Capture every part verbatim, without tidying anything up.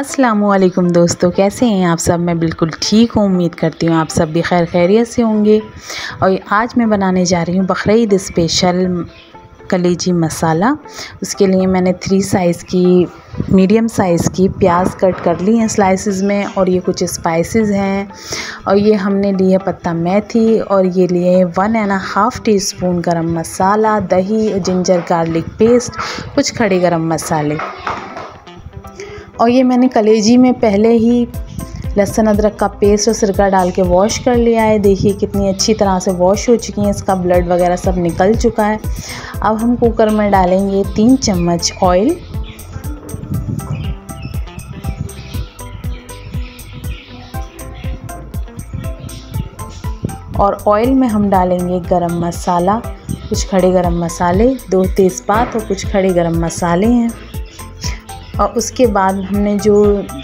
अस्सलामुअलैकुम दोस्तों, कैसे हैं आप सब। मैं बिल्कुल ठीक हूँ। उम्मीद करती हूँ आप सब भी खैर खैरियत से होंगे। और आज मैं बनाने जा रही हूँ बकरीद स्पेशल कलेजी मसाला। उसके लिए मैंने थ्री साइज़ की मीडियम साइज़ की प्याज कट कर ली हैं स्लाइसेस में। और ये कुछ स्पाइसेस हैं। और ये हमने लिए पत्ता मेथी, और ये लिए one and half teaspoon गरम मसाला, दही, जिंजर गार्लिक पेस्ट, कुछ खड़े गरम मसाले। और ये मैंने कलेजी में पहले ही लहसुन अदरक का पेस्ट और सिरका डाल के वॉश कर लिया है। देखिए कितनी अच्छी तरह से वॉश हो चुकी हैं, इसका ब्लड वगैरह सब निकल चुका है। अब हम कुकर में डालेंगे तीन चम्मच ऑयल। और ऑयल में हम डालेंगे गरम मसाला, कुछ खड़े गरम मसाले, दो तेज़पात और कुछ खड़े गरम मसाले हैं। और उसके बाद हमने जो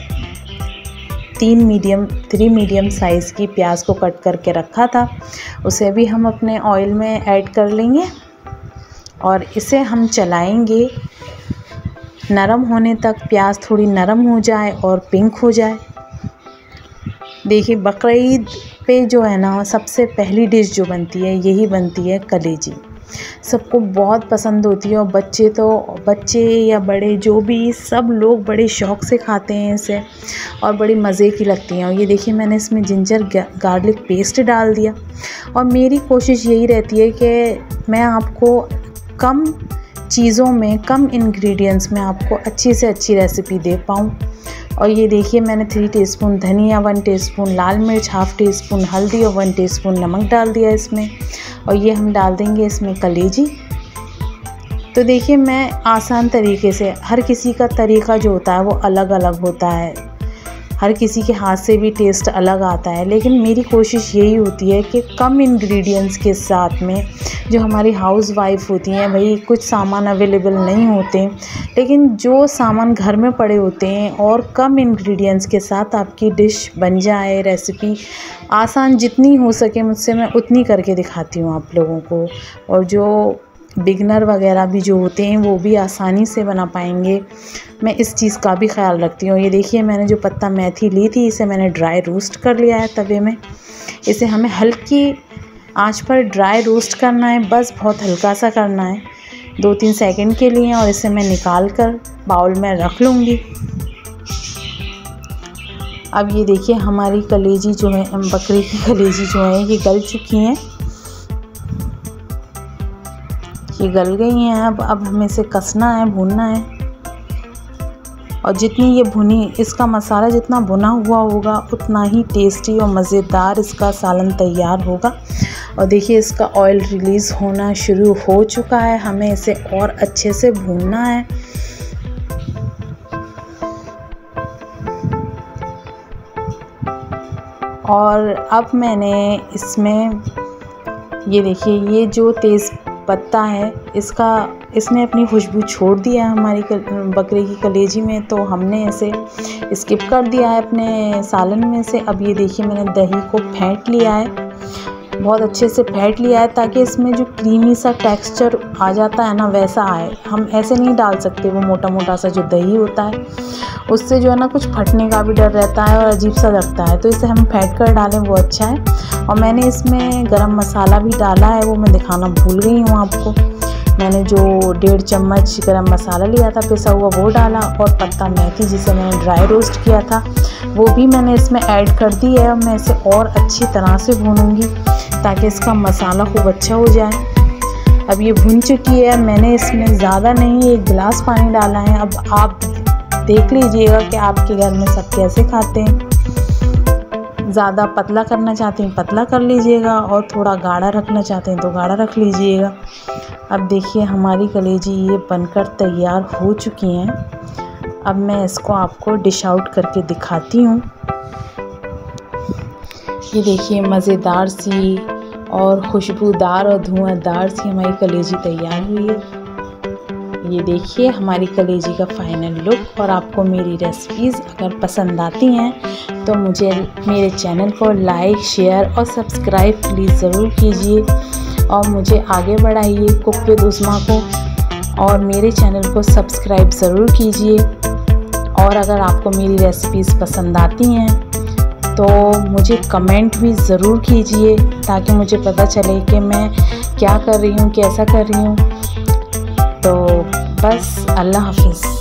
तीन मीडियम थ्री मीडियम साइज़ की प्याज को कट करके रखा था, उसे भी हम अपने ऑयल में ऐड कर लेंगे। और इसे हम चलाएंगे नरम होने तक, प्याज थोड़ी नरम हो जाए और पिंक हो जाए। देखिए बकरीद पे जो है ना, सबसे पहली डिश जो बनती है यही बनती है कलेजी। सबको बहुत पसंद होती है, और बच्चे तो बच्चे या बड़े जो भी, सब लोग बड़े शौक़ से खाते हैं इसे, और बड़ी मज़े की लगती हैं। और ये देखिए मैंने इसमें जिंजर गार्लिक पेस्ट डाल दिया। और मेरी कोशिश यही रहती है कि मैं आपको कम चीज़ों में, कम इंग्रेडिएंट्स में आपको अच्छी से अच्छी रेसिपी दे पाऊँ। और ये देखिए मैंने थ्री टीस्पून धनिया, वन टीस्पून लाल मिर्च, हाफ़ टी स्पून हल्दी और वन टीस्पून नमक डाल दिया इसमें। और ये हम डाल देंगे इसमें कलेजी। तो देखिए मैं आसान तरीके से, हर किसी का तरीका जो होता है वो अलग अलग होता है, हर किसी के हाथ से भी टेस्ट अलग आता है, लेकिन मेरी कोशिश यही होती है कि कम इंग्रेडिएंट्स के साथ में, जो हमारी हाउस वाइफ होती हैं, भाई कुछ सामान अवेलेबल नहीं होते, लेकिन जो सामान घर में पड़े होते हैं और कम इंग्रेडिएंट्स के साथ आपकी डिश बन जाए, रेसिपी आसान जितनी हो सके मुझसे मैं उतनी करके दिखाती हूँ आप लोगों को। और जो बिगनर वगैरह भी जो होते हैं वो भी आसानी से बना पाएंगे, मैं इस चीज़ का भी ख्याल रखती हूँ। ये देखिए मैंने जो पत्ता मेथी ली थी, इसे मैंने ड्राई रोस्ट कर लिया है तवे में। इसे हमें हल्की आंच पर ड्राई रोस्ट करना है, बस बहुत हल्का सा करना है, दो तीन सेकंड के लिए। और इसे मैं निकाल कर बाउल में रख लूँगी। अब ये देखिए हमारी कलेजी जो है, बकरी की कलेजी जो है, ये गल चुकी हैं, ये गल गई हैं। अब अब हमें इसे कसना है, भूनना है। और जितनी ये भुनी, इसका मसाला जितना भुना हुआ होगा उतना ही टेस्टी और मज़ेदार इसका सालन तैयार होगा। और देखिए इसका ऑयल रिलीज़ होना शुरू हो चुका है, हमें इसे और अच्छे से भूनना है। और अब मैंने इसमें, ये देखिए ये जो तेज़ पत्ता है, इसका इसने अपनी खुशबू छोड़ दिया है हमारी बकरे की कलेजी में, तो हमने इसे स्किप कर दिया है अपने सालन में से। अब ये देखिए मैंने दही को फेंट लिया है, बहुत अच्छे से फेंट लिया है, ताकि इसमें जो क्रीमी सा टेक्सचर आ जाता है ना, वैसा आए। हम ऐसे नहीं डाल सकते, वो मोटा मोटा सा जो दही होता है उससे जो है ना कुछ फटने का भी डर रहता है और अजीब सा लगता है, तो इसे हम फेंट कर डालें वो अच्छा है। और मैंने इसमें गरम मसाला भी डाला है, वो मैं दिखाना भूल गई हूँ आपको। मैंने जो डेढ़ चम्मच गरम मसाला लिया था पिसा हुआ, वो डाला। और पत्ता मेथी जिसे मैंने ड्राई रोस्ट किया था, वो भी मैंने इसमें ऐड कर दी है। मैं इसे और अच्छी तरह से भूनूंगी ताकि इसका मसाला खूब अच्छा हो जाए। अब ये भुन चुकी है, मैंने इसमें ज़्यादा नहीं, एक गिलास पानी डाला है। अब आप देख लीजिएगा कि आपके घर में सब कैसे खाते हैं। ज़्यादा पतला करना चाहते हैं पतला कर लीजिएगा, और थोड़ा गाढ़ा रखना चाहते हैं तो गाढ़ा रख लीजिएगा। अब देखिए हमारी कलेजी ये बनकर तैयार हो चुकी हैं। अब मैं इसको आपको डिश आउट करके दिखाती हूँ। ये देखिए मज़ेदार सी और खुशबूदार और धुआंधार सी हमारी कलेजी तैयार हुई है। ये देखिए हमारी कलेजी का फाइनल लुक। और आपको मेरी रेसिपीज़ अगर पसंद आती हैं तो मुझे मेरे चैनल को लाइक, शेयर और सब्सक्राइब प्लीज़ ज़रूर कीजिए, और मुझे आगे बढ़ाइए कुक विद उस्मा को, और मेरे चैनल को सब्सक्राइब ज़रूर कीजिए। और अगर आपको मेरी रेसिपीज़ पसंद आती हैं तो मुझे कमेंट भी ज़रूर कीजिए, ताकि मुझे पता चले कि मैं क्या कर रही हूँ, कैसा कर रही हूँ। तो बस, अल्लाह हाफिज़।